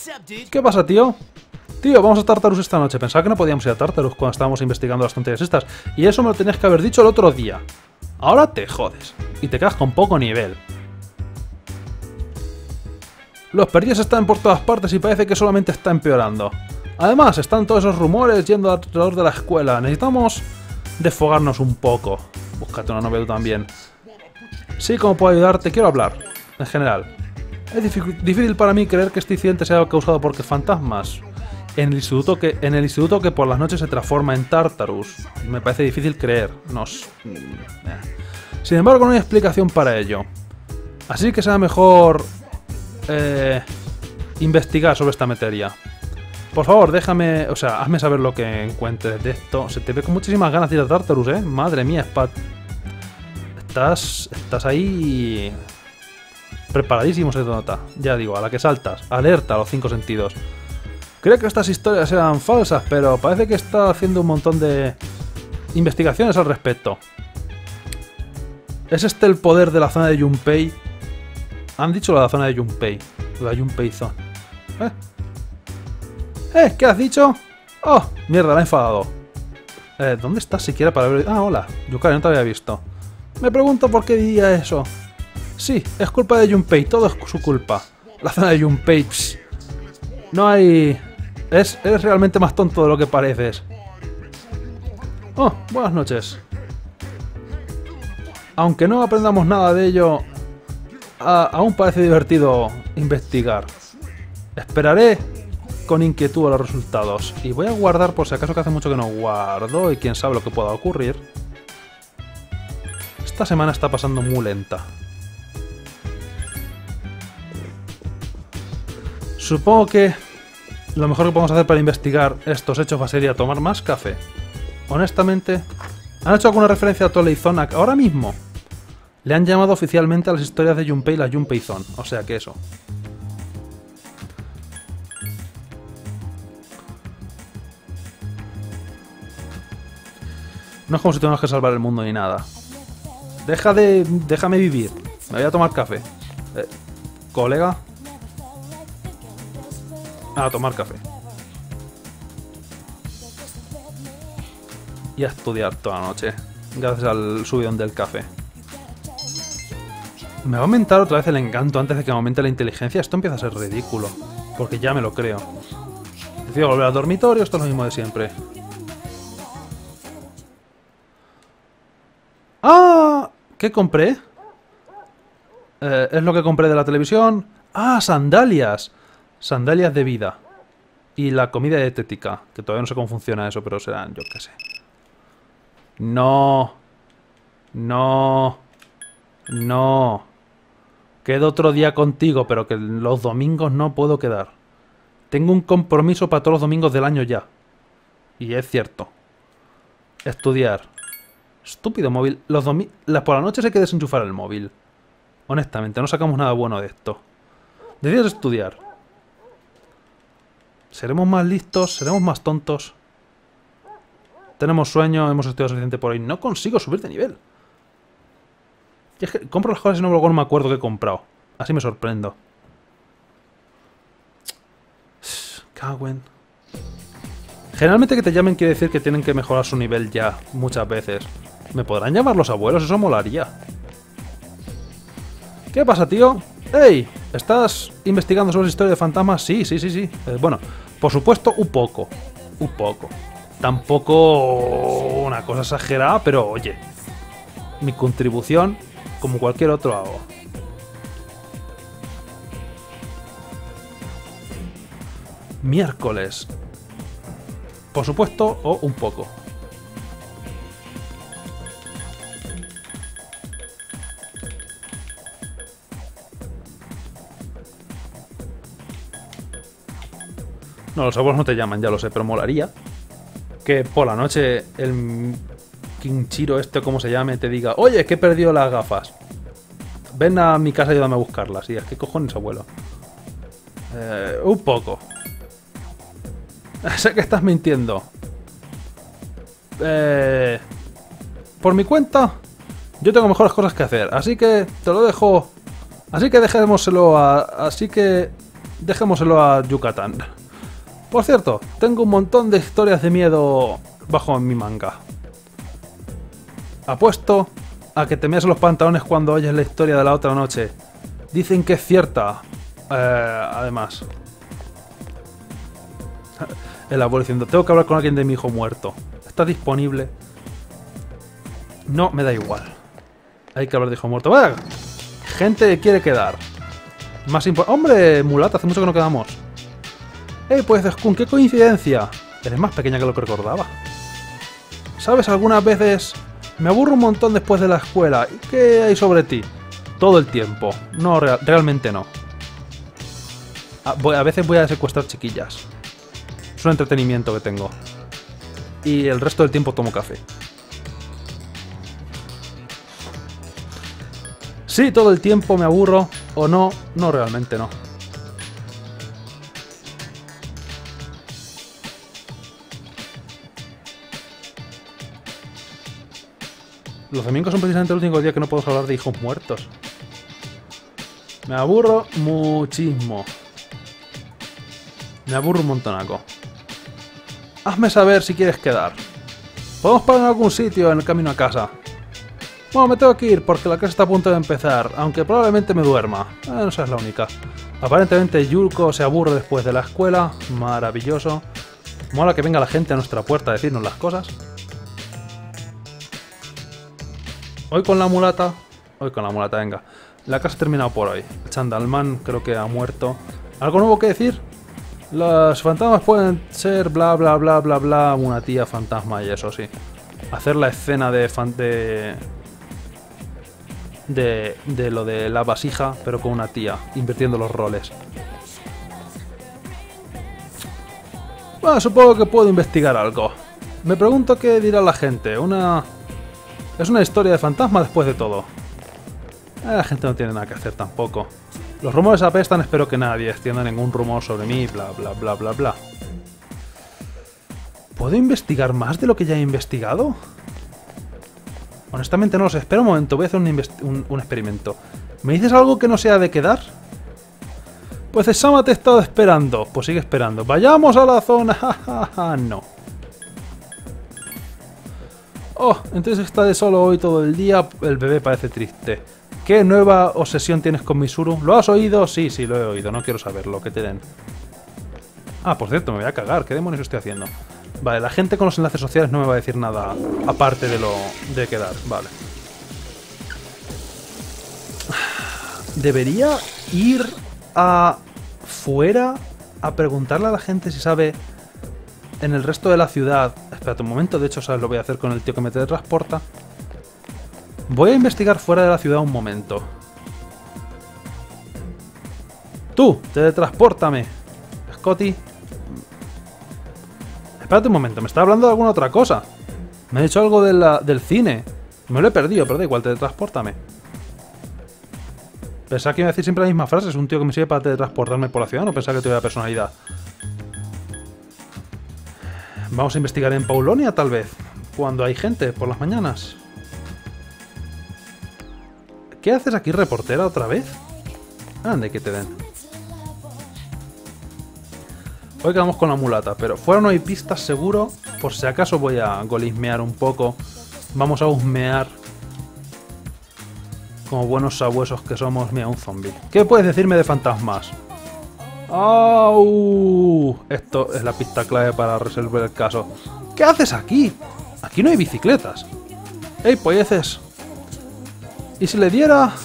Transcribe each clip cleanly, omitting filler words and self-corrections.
¿Qué pasa, tío? Tío, vamos a Tartarus esta noche. Pensaba que no podíamos ir a Tartarus cuando estábamos investigando las tonterías estas. Y eso me lo tenías que haber dicho el otro día. Ahora te jodes. Y te quedas con poco nivel. Los perdidos están por todas partes y parece que solamente está empeorando. Además, están todos esos rumores yendo alrededor de la escuela. Necesitamos desfogarnos un poco. Búscate una novia tú también. Sí, ¿cómo puedo ayudarte? Quiero hablar. En general. Es difícil para mí creer que este incidente sea causado por fantasmas. En el instituto que por las noches se transforma en Tartarus. Me parece difícil creer. Sin embargo, no hay explicación para ello. Así que será mejor investigar sobre esta materia. Por favor, déjame... O sea, hazme saber lo que encuentres de esto. Se te ve con muchísimas ganas de ir a Tartarus, ¿eh? Madre mía, Spat. Estás ahí... Preparadísimo, se te nota. Ya digo, a la que saltas. Alerta a los 5 sentidos. Creo que estas historias eran falsas, pero parece que está haciendo un montón de investigaciones al respecto. ¿Es este el poder de la zona de Junpei? Han dicho la zona de Junpei. La Junpei Zone. ¿Qué has dicho? ¡Oh! Mierda, la he enfadado. ¿Dónde estás siquiera para ver...? Ah, hola. Yukari, no te había visto. Me pregunto por qué diría eso. Sí, es culpa de Junpei. Todo es su culpa. La zona de Junpei. Pss. No hay... Eres realmente más tonto de lo que pareces. Oh, buenas noches. Aunque no aprendamos nada de ello, aún parece divertido investigar. Esperaré con inquietud a los resultados. Y voy a guardar por si acaso, que hace mucho que no guardo y quién sabe lo que pueda ocurrir. Esta semana está pasando muy lenta. Supongo que lo mejor que podemos hacer para investigar estos hechos sería tomar más café. Honestamente, ¿han hecho alguna referencia a Tolley Zone ahora mismo? Le han llamado oficialmente a las historias de Junpei la Junpei Zone, o sea que eso. No es como si tuviéramos que salvar el mundo ni nada. Déjame vivir. Me voy a tomar café. ¿Colega? A tomar café. Y a estudiar toda la noche. Gracias al subidón del café. ¿Me va a aumentar otra vez el encanto antes de que me aumente la inteligencia? Esto empieza a ser ridículo. Porque ya me lo creo. Decido volver al dormitorio, esto es lo mismo de siempre. ¡Ah! ¿Qué compré? ¿Es lo que compré de la televisión? ¡Ah! ¡Sandalias! Sandalias de vida. Y la comida dietética. Que todavía no sé cómo funciona eso, pero serán, yo qué sé. No. No. No. Quedo otro día contigo, pero que los domingos no puedo quedar. Tengo un compromiso para todos los domingos del año ya. Y es cierto. Estudiar. Estúpido móvil. Por la noche hay que desenchufar el móvil. Honestamente, no sacamos nada bueno de esto. Decides estudiar. ¿Seremos más listos? ¿Seremos más tontos? Tenemos sueño, hemos estudiado suficiente por hoy. No consigo subir de nivel. Y es que compro las cosas y luego no me acuerdo qué he comprado. Así me sorprendo. Cagüen. Generalmente que te llamen quiere decir que tienen que mejorar su nivel ya, muchas veces. ¿Me podrán llamar los abuelos? Eso molaría. ¿Qué pasa, tío? ¡Ey! ¿Estás investigando sobre la historia de fantasmas? Sí. Bueno, por supuesto, un poco. Un poco. Tampoco una cosa exagerada, pero oye. Mi contribución, como cualquier otro, hago. Miércoles. Por supuesto, o un poco. No, los abuelos no te llaman, ya lo sé, pero molaría que por la noche el Kinchiro este, como se llame, te diga: oye, que he perdido las gafas. Ven a mi casa y ayúdame a buscarlas. Y es, ¿qué cojones, abuelo? Un poco. Sé que estás mintiendo. Por mi cuenta, yo tengo mejores cosas que hacer. Así que te lo dejo. Así que dejémoselo a... Así que dejémoselo a Yucatán. Por cierto, tengo un montón de historias de miedo bajo mi manga. Apuesto a que te meas los pantalones cuando oyes la historia de la otra noche. Dicen que es cierta. Además. El abuelo diciendo, tengo que hablar con alguien de mi hijo muerto. ¿Está disponible? No, me da igual. Hay que hablar de hijo muerto. ¡Vaya! Gente quiere quedar. Más ¡Hombre, mulata! Hace mucho que no quedamos. Pues Skun, qué coincidencia. Eres más pequeña que lo que recordaba. ¿Sabes? Algunas veces me aburro un montón después de la escuela. ¿Y qué hay sobre ti? Todo el tiempo. No, realmente no. A veces voy a secuestrar chiquillas. Es un entretenimiento que tengo. Y el resto del tiempo tomo café. Sí, todo el tiempo me aburro. O no, no realmente no. Los domingos son precisamente el único día que no puedo hablar de hijos muertos. Me aburro muchísimo. Me aburro un montonaco. Hazme saber si quieres quedar. Podemos parar en algún sitio en el camino a casa. Bueno, me tengo que ir porque la clase está a punto de empezar, aunque probablemente me duerma. No seas la única. Aparentemente Yurko se aburre después de la escuela. Maravilloso. Mola que venga la gente a nuestra puerta a decirnos las cosas. Hoy con la mulata, venga. La casa ha terminado por hoy. Chandalman creo que ha muerto. ¿Algo nuevo que decir? Los fantasmas pueden ser bla bla bla bla bla, una tía fantasma y eso sí. Hacer la escena de lo de la vasija, pero con una tía, invirtiendo los roles. Bueno, supongo que puedo investigar algo. Me pregunto qué dirá la gente. Es una historia de fantasma después de todo. La gente no tiene nada que hacer tampoco. Los rumores apestan, espero que nadie extienda ningún rumor sobre mí, bla bla bla bla bla. ¿Puedo investigar más de lo que ya he investigado? Honestamente no lo sé. Espera un momento, voy a hacer un experimento. ¿Me dices algo que no sea de quedar? Pues Sama te he estado esperando. Pues sigue esperando. ¡Vayamos a la zona! No. Oh, entonces está de solo hoy todo el día. El bebé parece triste. ¿Qué nueva obsesión tienes con Mizuru? ¿Lo has oído? Sí, lo he oído. No quiero saberlo. Que te den. Ah, por cierto, me voy a cagar. ¿Qué demonios estoy haciendo? Vale, la gente con los enlaces sociales no me va a decir nada aparte de lo de quedar. Vale. Debería ir afuera a preguntarle a la gente si sabe en el resto de la ciudad. Espérate un momento, de hecho, ¿sabes? Lo voy a hacer con el tío que me teletransporta. Voy a investigar fuera de la ciudad un momento. Tú, teletranspórtame. Scotty. Espérate un momento, me está hablando de alguna otra cosa. Me ha dicho algo del cine. Me lo he perdido, pero da igual, teletranspórtame. Pensaba que iba a decir siempre la misma frase. Es un tío que me sirve para teletransportarme por la ciudad. No pensaba que tuviera personalidad. Vamos a investigar en Paulonia, tal vez. Cuando hay gente, por las mañanas. ¿Qué haces aquí, reportera, otra vez? Ande, que te den. Hoy quedamos con la mulata, pero fuera no hay pistas seguro. Por si acaso voy a golismear un poco. Vamos a husmear. Como buenos sabuesos que somos. Mira, un zombie. ¿Qué puedes decirme de fantasmas? ¡Au! Esto es la pista clave para resolver el caso. ¿Qué haces aquí? Aquí no hay bicicletas. ¡Ey, polleces! ¿Y si le diera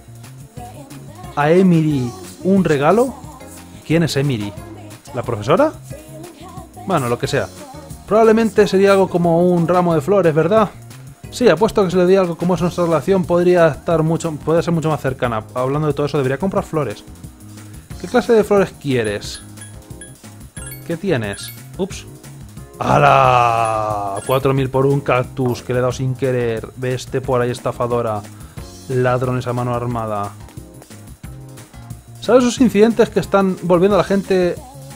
a Emily un regalo? ¿Quién es Emily? ¿La profesora? Bueno, lo que sea. Probablemente sería algo como un ramo de flores, ¿verdad? Sí, apuesto que si le di algo como es nuestra relación podría ser mucho más cercana. Hablando de todo eso, debería comprar flores. ¿Qué clase de flores quieres? ¿Qué tienes? Ups. ¡Hala! 4.000 por un cactus que le he dado sin querer. Veste por ahí, estafadora. Ladrones a mano armada. ¿Sabes esos incidentes que están volviendo a la gente...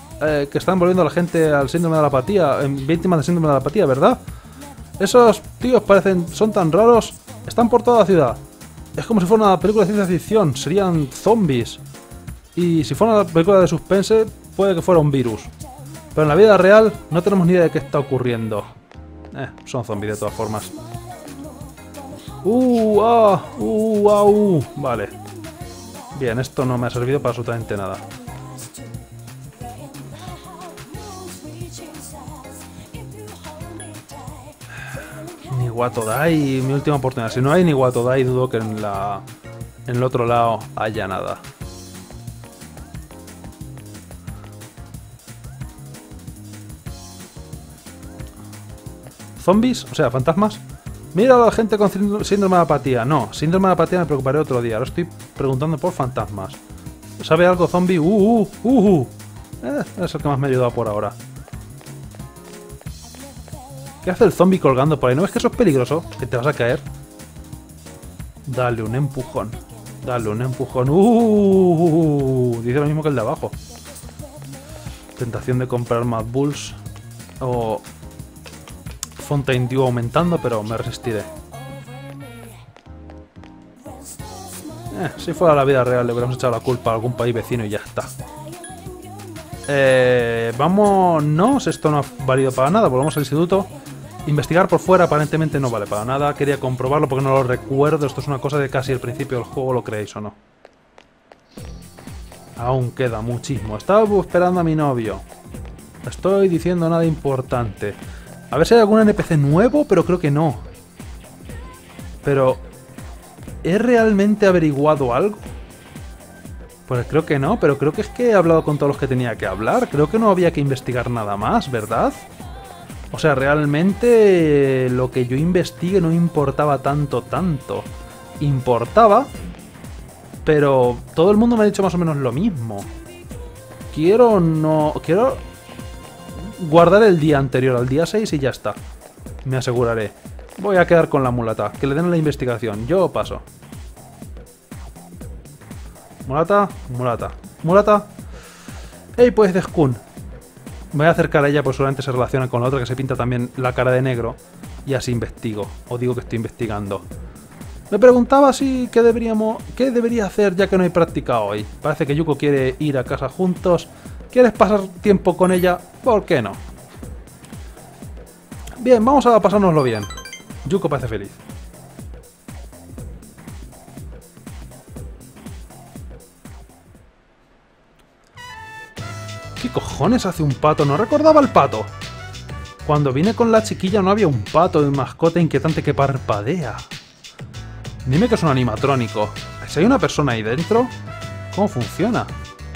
al síndrome de la apatía, víctimas del síndrome de la apatía, ¿verdad? Esos tíos son tan raros, están por toda la ciudad. Es como si fuera una película de ciencia ficción, serían zombies. Y si fuera una película de suspense, puede que fuera un virus. Pero en la vida real no tenemos ni idea de qué está ocurriendo. Son zombies de todas formas. Vale. Bien, esto no me ha servido para absolutamente nada. Ni Watodai, mi última oportunidad. Si no hay ni Watodai, dudo que en el otro lado haya nada. ¿Zombies? O sea, fantasmas. Mira a la gente con síndrome de apatía. No, síndrome de apatía me preocuparé otro día. Ahora estoy preguntando por fantasmas. ¿Sabe algo zombie? Es el que más me ha ayudado por ahora. ¿Qué hace el zombie colgando por ahí? ¿No ves que eso es peligroso? Que te vas a caer. Dale un empujón. Dale un empujón. Dice lo mismo que el de abajo. Tentación de comprar Mad Bulls. O Fontaine Dew aumentando, pero me resistiré. Si fuera la vida real le hubiéramos echado la culpa a algún país vecino y ya está. Vámonos, esto no ha valido para nada, volvemos al instituto. Investigar por fuera aparentemente no vale para nada. Quería comprobarlo porque no lo recuerdo. Esto es una cosa de casi el principio del juego, lo creéis o no. Aún queda muchísimo. Estaba esperando a mi novio. No estoy diciendo nada importante. A ver si hay algún NPC nuevo, pero creo que no. Pero... ¿he realmente averiguado algo? Pues creo que no, pero creo que es que he hablado con todos los que tenía que hablar. Creo que no había que investigar nada más, ¿verdad? O sea, realmente lo que yo investigue no importaba tanto. Importaba, pero todo el mundo me ha dicho más o menos lo mismo. Quiero guardar el día anterior al día 6 y ya está. Me aseguraré. Voy a quedar con la mulata. Que le den la investigación. Yo paso. Mulata, mulata, mulata. ¡Ey, pues Deskun! Me voy a acercar a ella, pues seguramente se relaciona con la otra que se pinta también la cara de negro. Y así investigo. O digo que estoy investigando. Me preguntaba si qué debería hacer ya que no hay práctica hoy. Parece que Yuko quiere ir a casa juntos. ¿Quieres pasar tiempo con ella? ¿Por qué no? Bien, vamos a pasárnoslo bien. Yuko parece feliz. ¿Qué cojones hace un pato? No recordaba el pato. Cuando vine con la chiquilla no había un pato de mascota inquietante que parpadea. Dime que es un animatrónico. Si hay una persona ahí dentro, ¿cómo funciona?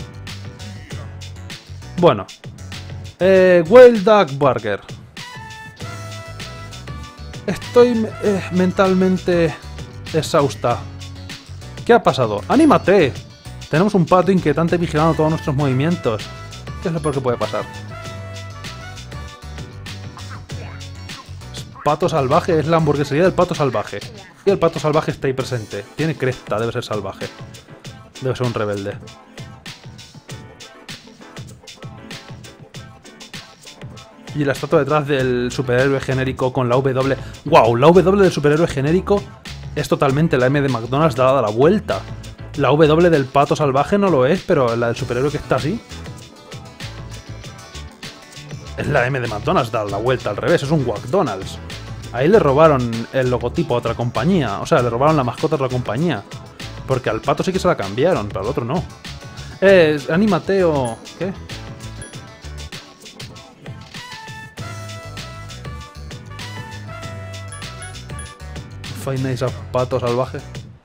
Bueno. Whale Duck Burger. Estoy mentalmente exhausta. ¿Qué ha pasado? ¡Anímate! Tenemos un pato inquietante vigilando todos nuestros movimientos. ¿Qué es lo peor que puede pasar? Pato salvaje es la hamburguesería del pato salvaje. Y el pato salvaje está ahí presente. Tiene cresta, debe ser salvaje. Debe ser un rebelde. Y la estatua detrás del superhéroe genérico con la W. ¡Wow! La W del superhéroe genérico es totalmente la M de McDonald's dada la vuelta. La W del pato salvaje no lo es, pero la del superhéroe que está así es la M de McDonald's dada la vuelta al revés. Es un McDonald's. Ahí le robaron el logotipo a otra compañía. O sea, le robaron la mascota a otra compañía. Porque al pato sí que se la cambiaron, pero al otro no. Anímate o... ¿qué? Five Nights at Pato salvaje.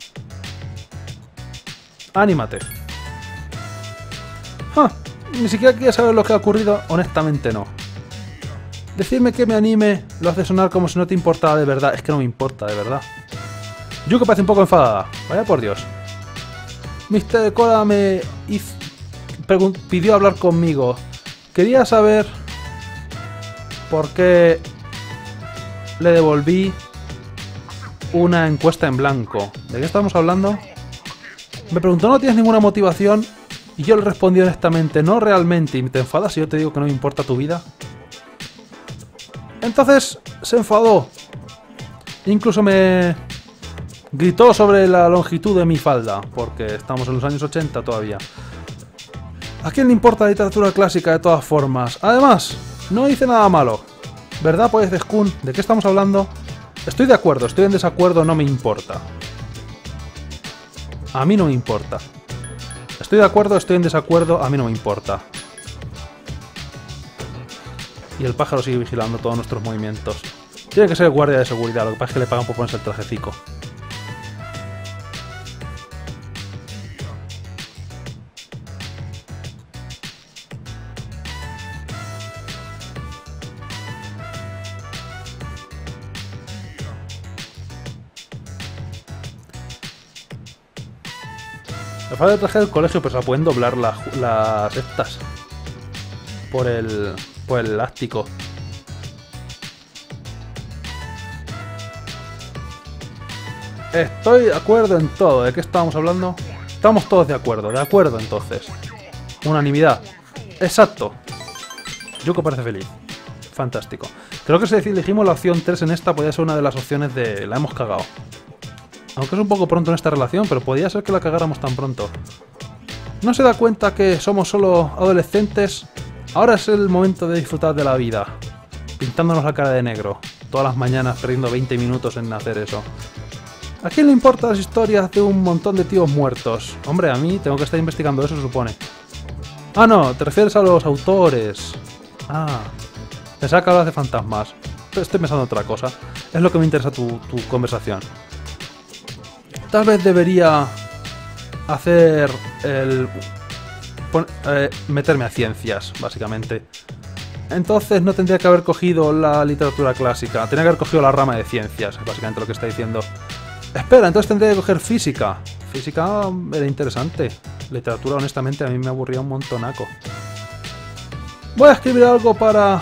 Anímate. Ni siquiera quería saber lo que ha ocurrido. Honestamente no. Decirme que me anime lo hace sonar como si no te importara de verdad. Es que no me importa de verdad. Yuko parece un poco enfadada. Vaya por Dios. Mr. Kora me pidió hablar conmigo. Quería saber por qué le devolví una encuesta en blanco. ¿De qué estamos hablando? Me preguntó, ¿no tienes ninguna motivación? Y yo le respondí honestamente, no realmente. ¿Y te enfadas si yo te digo que no me importa tu vida? Entonces se enfadó. Incluso me gritó sobre la longitud de mi falda, porque estamos en los años 80 todavía. ¿A quién le importa la literatura clásica de todas formas? Además, no hice nada malo. ¿Verdad, Poezeskun? ¿De qué estamos hablando? Estoy de acuerdo, estoy en desacuerdo, no me importa. A mí no me importa. Estoy de acuerdo, estoy en desacuerdo, a mí no me importa. Y el pájaro sigue vigilando todos nuestros movimientos. Tiene que ser el guardia de seguridad, lo que pasa es que le pagan por ponerse el trajecico. Me falta el traje del colegio, pero se la pueden doblar las estas. Por el elástico. Estoy de acuerdo en todo. ¿De qué estábamos hablando? Estamos todos de acuerdo entonces. Unanimidad. Exacto. Yuko parece feliz. Fantástico. Creo que si elegimos la opción 3 en esta, podría ser una de las opciones de... La hemos cagado. Aunque es un poco pronto en esta relación, pero podría ser que la cagáramos tan pronto. ¿No se da cuenta que somos solo adolescentes? Ahora es el momento de disfrutar de la vida. Pintándonos la cara de negro. Todas las mañanas perdiendo 20 minutos en hacer eso. ¿A quién le importan las historias de un montón de tíos muertos? Hombre, a mí tengo que estar investigando eso, se supone. Ah, no, te refieres a los autores. Ah, pensaba que hablas de fantasmas. Pero estoy pensando en otra cosa. Es lo que me interesa tu conversación. Tal vez debería hacer el... meterme a ciencias, básicamente. Entonces no tendría que haber cogido la literatura clásica. Tendría que haber cogido la rama de ciencias, es básicamente lo que está diciendo. Espera, entonces tendría que coger física. Física era interesante. Literatura, honestamente, a mí me aburría un montonaco. Voy a escribir algo para...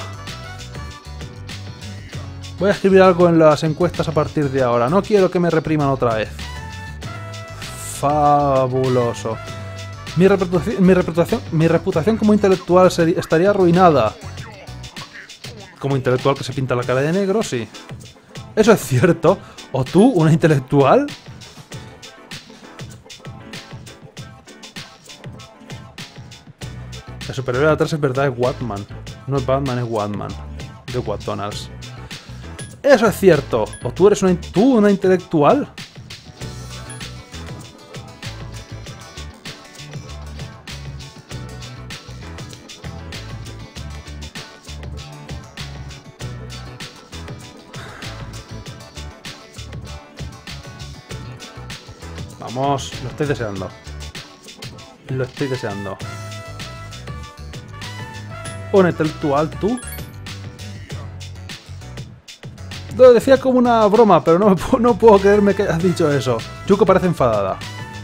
Voy a escribir algo en las encuestas a partir de ahora. No quiero que me repriman otra vez. Fabuloso. Mi reputación como intelectual estaría arruinada. Como intelectual que se pinta la cara de negro, sí. Eso es cierto. ¿O tú, una intelectual? El superhéroe de atrás es verdad, es Watman. No es Batman, es Watman. De McDonald's. Eso es cierto. ¿O tú eres una intelectual? Vamos, lo estoy deseando. Lo estoy deseando. ¿Un intelectual tú? Lo decía como una broma, pero no puedo creerme que has dicho eso. Yuko parece enfadada.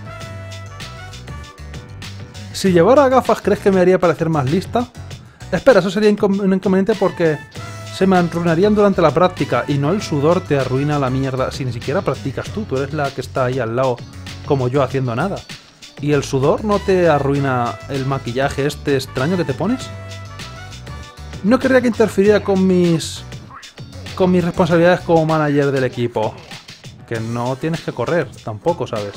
Si llevara gafas, ¿crees que me haría parecer más lista? Espera, eso sería un inconveniente porque se me arruinarían durante la práctica y no el sudor te arruina la mierda. Si ni siquiera practicas tú eres la que está ahí al lado como yo haciendo nada. ¿Y el sudor no te arruina el maquillaje este extraño que te pones? No querría que interfiriera con mis responsabilidades como manager del equipo. Que no tienes que correr, tampoco, ¿sabes?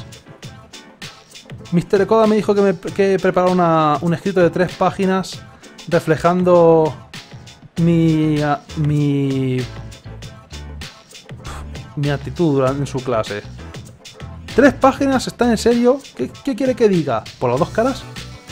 Mr. Koda me dijo que preparara un escrito de 3 páginas reflejando mi actitud en su clase. 3 páginas, ¿está en serio? ¿Qué quiere que diga? ¿Por las 2 caras?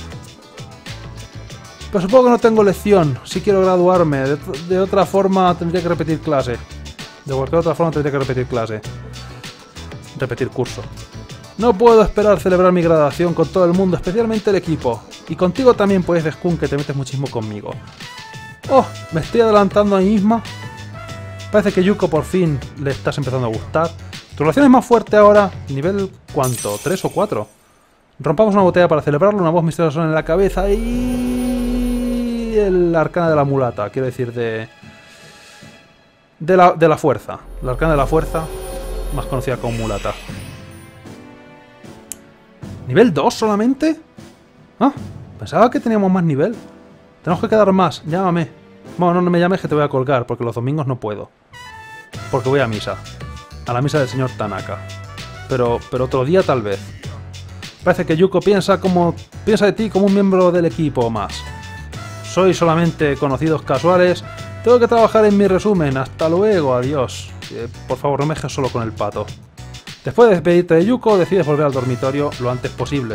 Pero supongo que no tengo lección, si quiero graduarme. De otra forma tendría que repetir clase. De cualquier otra forma tendría que repetir clase. Repetir curso. No puedo esperar celebrar mi graduación con todo el mundo, especialmente el equipo. Y contigo también, pues, Skun, que te metes muchísimo conmigo. Oh, me estoy adelantando a mí misma. Parece que Yuko por fin le estás empezando a gustar. Tu relación es más fuerte ahora. ¿Nivel cuánto? ¿3 o 4? Rompamos una botella para celebrarlo, una voz misteriosa en la cabeza y... el arcana de la mulata, quiero decir, de la fuerza. La arcana de la fuerza, más conocida como mulata. ¿Nivel 2 solamente? Ah, pensaba que teníamos más nivel. Tenemos que quedar más, llámame. Bueno, no me llames que te voy a colgar, porque los domingos no puedo. Porque voy a misa. A la misa del señor Tanaka. Pero otro día tal vez. Parece que Yuko piensa de ti como un miembro del equipo más. Soy solamente conocidos casuales. Tengo que trabajar en mi resumen. Hasta luego, adiós. Por favor, no me dejes solo con el pato. Después de despedirte de Yuko, decides volver al dormitorio lo antes posible.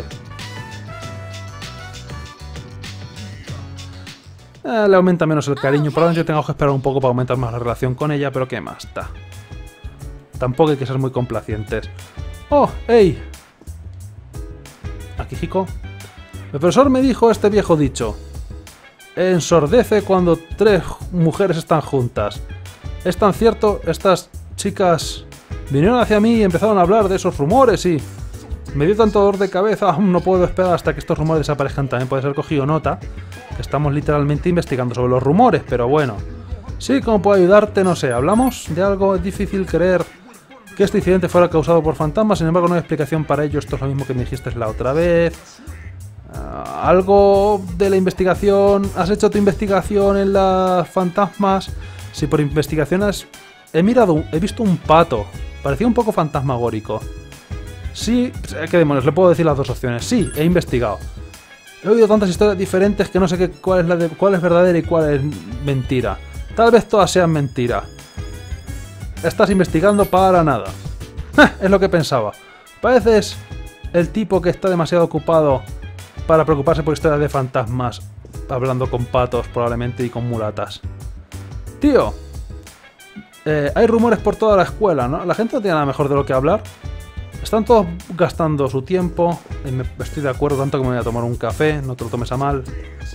Le aumenta menos el cariño. Probablemente tengo que esperar un poco para aumentar más la relación con ella, pero ¿qué más da? Tampoco hay que ser muy complacientes. ¡Oh, hey! Akihiko. El profesor me dijo este viejo dicho. Ensordece cuando tres mujeres están juntas. Es tan cierto, estas chicas vinieron hacia mí y empezaron a hablar de esos rumores y... Me dio tanto dolor de cabeza, aún no puedo esperar hasta que estos rumores desaparezcan. También puede ser cogido nota, que estamos literalmente investigando sobre los rumores, pero bueno. Sí, ¿cómo puedo ayudarte? No sé, ¿hablamos de algo? Es difícil creer que este incidente fuera causado por fantasmas, sin embargo no hay explicación para ello. Esto es lo mismo que me dijiste la otra vez. ¿Algo de la investigación? ¿Has hecho tu investigación en las fantasmas? Sí, por investigaciones he visto un pato. Parecía un poco fantasmagórico. Sí, ¿qué demonios? Le puedo decir las dos opciones. Sí, he investigado. He oído tantas historias diferentes que no sé cuál es verdadera y cuál es mentira. Tal vez todas sean mentira. Estás investigando para nada. Es lo que pensaba. Pareces el tipo que está demasiado ocupado para preocuparse por historias de fantasmas, hablando con patos probablemente y con mulatas. Tío, hay rumores por toda la escuela, ¿no? La gente no tiene nada mejor de lo que hablar. Están todos gastando su tiempo. Estoy de acuerdo, tanto que me voy a tomar un café. No te lo tomes a mal.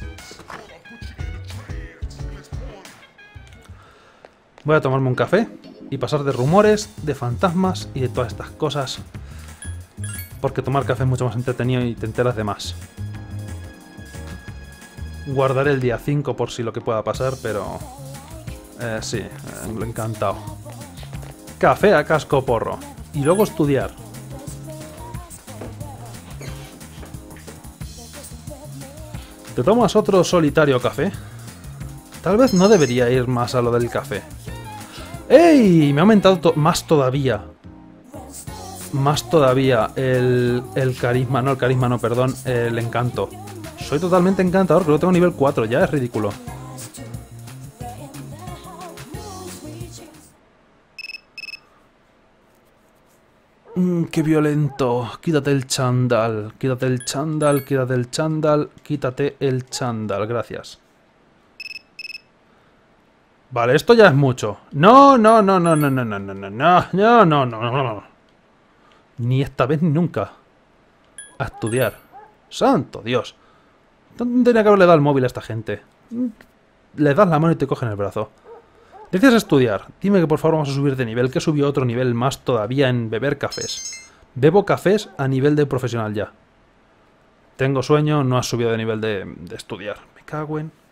Voy a tomarme un café y pasar de rumores, de fantasmas y de todas estas cosas. Porque tomar café es mucho más entretenido y te enteras de más. Guardaré el día 5 por si lo que pueda pasar, pero... sí, encantado. Café a casco porro. Y luego estudiar. ¿Te tomas otro solitario café? Tal vez no debería ir más a lo del café. ¡Ey! Me ha aumentado más todavía. Más todavía el carisma. No, el carisma no, perdón. El encanto. Soy totalmente encantador, creo que tengo nivel 4. Ya es ridículo. ¡Qué violento! Quítate el chándal. Quítate el chándal, quítate el chándal, quítate el chándal. Gracias. Vale, esto ya es mucho. No, no, no, no, no, no, no, no, no, no, no, no, no, no. Ni esta vez ni nunca. A estudiar. ¡Santo Dios! ¿Dónde tenía que haberle dado el móvil a esta gente? Le das la mano y te cogen el brazo. Dices estudiar. Dime que por favor vamos a subir de nivel, que subió otro nivel más todavía en beber cafés. Bebo cafés a nivel de profesional ya. Tengo sueño, no has subido de nivel de estudiar. Me cago en...